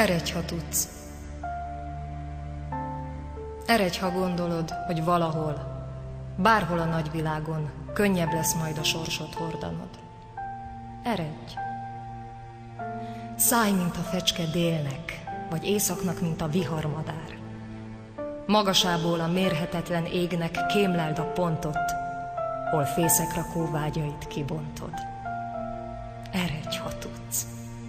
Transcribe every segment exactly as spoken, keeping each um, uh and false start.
Eredj, ha tudsz. Eredj, ha gondolod, hogy valahol, bárhol a nagyvilágon könnyebb lesz majd a sorsot hordanod. Eredj. Szállj, mint a fecske délnek, vagy északnak, mint a viharmadár. Magasából a mérhetetlen égnek kémleld a pontot, hol fészekrakó vágyait kibontod. Eredj, ha tudsz.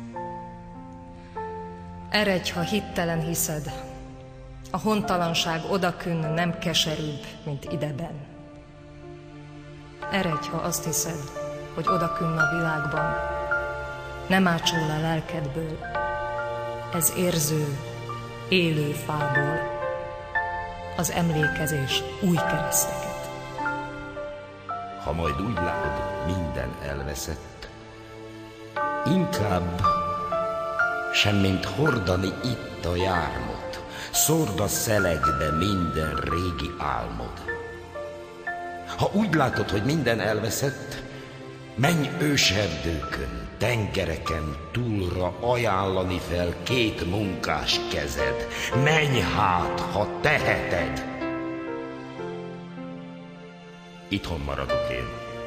Eredj, ha hittelen hiszed, a hontalanság odakünn nem keserűbb, mint ideben. Eredj, ha azt hiszed, hogy odakünn a világban nem ácsul a lelkedből, ez érző, élő fából az emlékezés új kereszteket. Ha majd úgy látod, minden elveszett, inkább semmint hordani itt a jármot, szórd a szelegbe minden régi álmod. Ha úgy látod, hogy minden elveszett, menj őserdőkön, tengereken túlra ajánlani fel két munkás kezed. Menj hát, ha teheted! Itthon maradok én,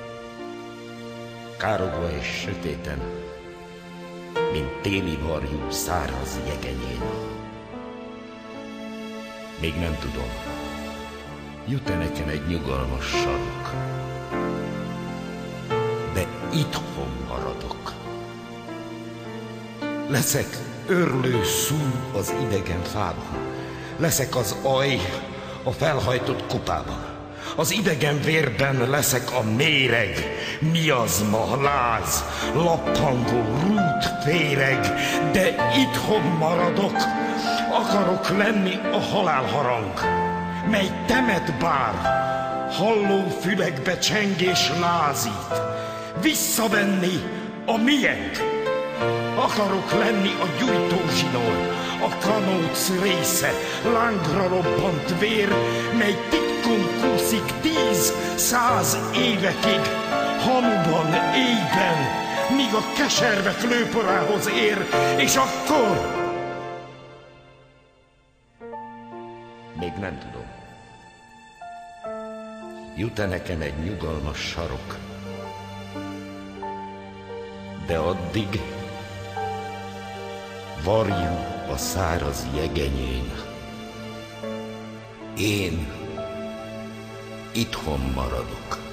károgva és sötéten, mint téli varjú száraz jegenyén. Még nem tudom, jut-e nekem egy nyugalmas sarok, de itthon maradok. Leszek örlő szú az idegen fában, leszek az aj a felhajtott kupában, az idegen vérben leszek a méreg, miazma, láz, lappangó rút féreg, de itthon maradok, akarok lenni a halálharang, mely temet bár, halló fülekbe csengés lázít, visszavenni a miénk. Akarok lenni a gyújtózsinór, a kanóc része, lángra robbant vér, mely titkon kúszik tíz, száz évekig, hamuban, éjben, míg a keservek lőporához ér, és akkor... Még nem tudom. Jut-e nekem egy nyugalmas sarok? De addig varjú a száraz jegenyén. Én itthon maradok.